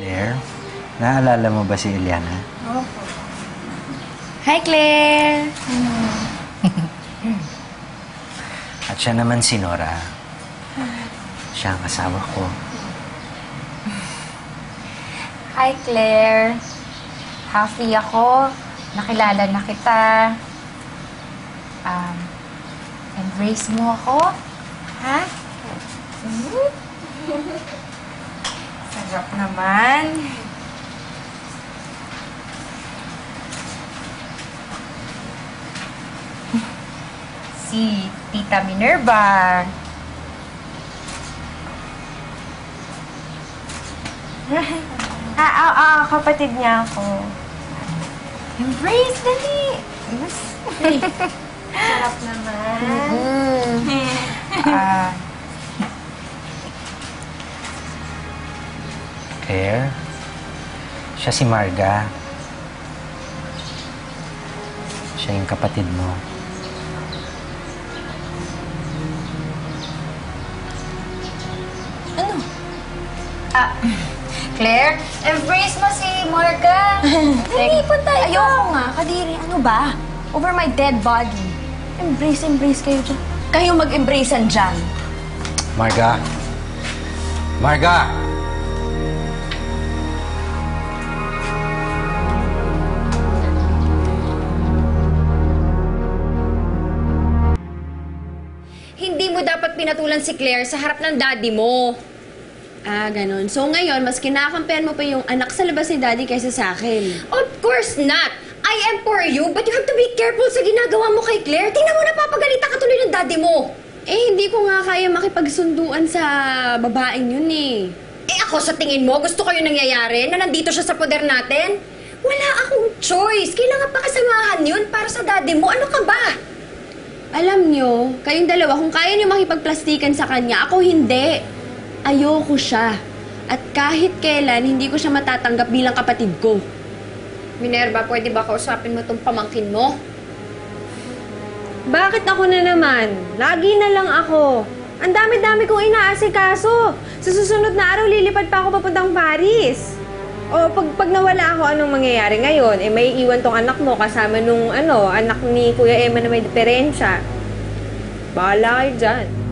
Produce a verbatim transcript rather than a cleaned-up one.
Claire, naalala mo ba si Eliana? Opo. Hi, Claire! At siya naman si Nora. Siya ang asawa ko. Hi, Claire. Happy ako. Nakilala na kita. Um, embrace mo ako? Ha? Sarap naman. Si Tita Minerva. Ah, ah, ah, kapatid niya ako. Embrace, dali! Sarap naman. Ah, Claire, siya si Marga. Siya yung kapatid mo. ano? Ah, Claire, embrace mo si Marga. Dali, punta ikaw. Ayoko nga, kadiri. Ano ba? Over my dead body. Embrace, embrace kayo dyan. Kayo mag-embracean dyan. Marga! Marga! Hindi mo dapat pinatulan si Claire sa harap ng daddy mo. Ah, ganun. So ngayon, mas kinakampihan mo pa yung anak sa labas ni daddy kaysa sa akin. Of course not! I am for you, but you have to be careful sa ginagawa mo kay Claire. Tingnan mo, napapagalitan ka tuloy ng daddy mo. Eh, hindi ko nga kaya makipagsunduan sa babaeng yun eh. Eh ako, sa tingin mo, gusto ko yung nangyayari na nandito siya sa poder natin? Wala akong choice. Kailangan pa kasamahan yun para sa daddy mo. Ano ka ba? Alam nyo, kayong dalawa, kung kaya nyo makipagplastikan sa kanya, ako hindi. Ayoko siya. At kahit kailan, hindi ko siya matatanggap bilang kapatid ko. Minerva, pwede ba kausapin mo tong pamangkin mo? Bakit ako na naman? Lagi na lang ako. Ang dami-dami kong inaasikaso. Sa susunod na araw, lilipad pa ako papuntang Paris. O pag, pag nawala ako, anong mangyayari ngayon? Eh, may iwan tong anak mo kasama nung ano, anak ni Kuya Emma na may diferensya. Bahala kayo dyan.